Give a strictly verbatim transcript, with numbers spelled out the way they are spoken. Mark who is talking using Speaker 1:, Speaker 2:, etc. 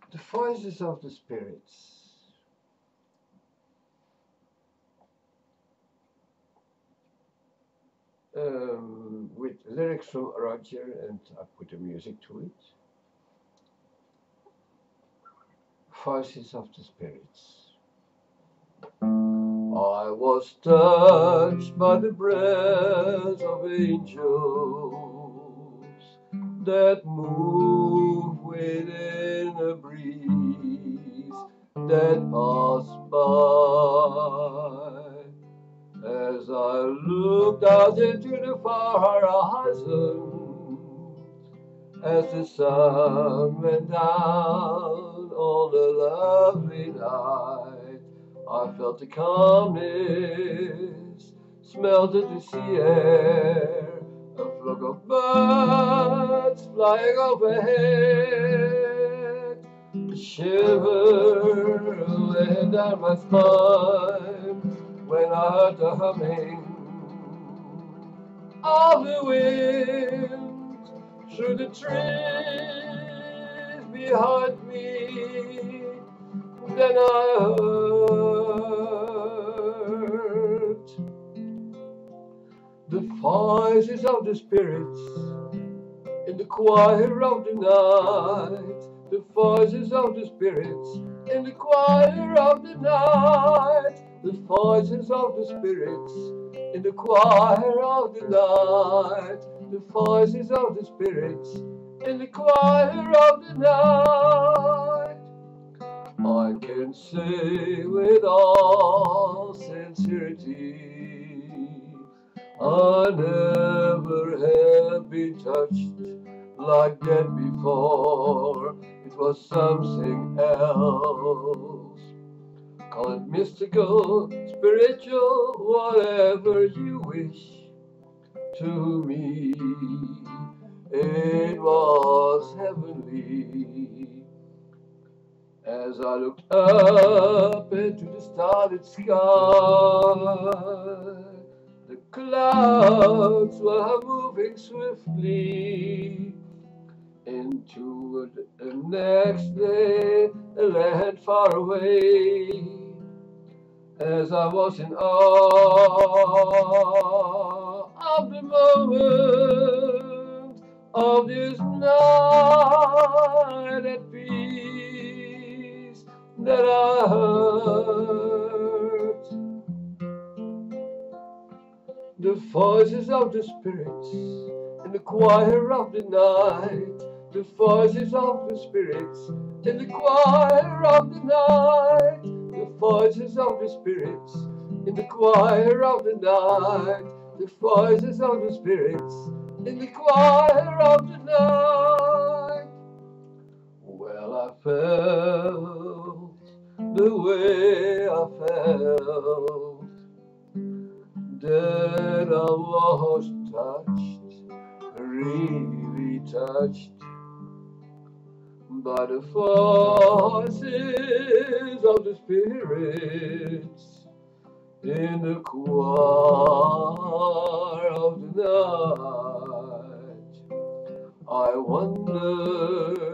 Speaker 1: The voices of the spirits. Um, with lyrics from Roger, and I put the music to it. Voices of the spirits. I was touched by the breath of angels that move within a breeze that passed by. As I looked out into the far horizon, as the sun went down on a lovely night, I felt the calmness, smelled the sea air, a flock of birds flying overhead. A shiver went down my spine when I heard the humming of the wind through the trees behind me. Then I heard the voices of the spirits in the quiet of the night. The voices of the spirits in the quiet of the night. The voices of the spirits in the quiet of the night. The voices of the spirits in the quiet of the night. I can say with all sincerity, I never have been touched like that before. It was something else. Call it mystical, spiritual, whatever you wish. To me, it was heavenly. As I looked up into the starlit sky, the clouds were moving swiftly into the next day, a land far away. As I was in awe of the moment of this night at peace, that I heard the voices of the spirits in the quiet of the night. The voices of the spirits in the quiet of the night. The voices of the spirits in the quiet of the night. The voices of the spirits in the quiet of the night. Well, I felt the way I felt, that I was touched, really touched, by the voices of the spirits in the quiet of the night. I wonder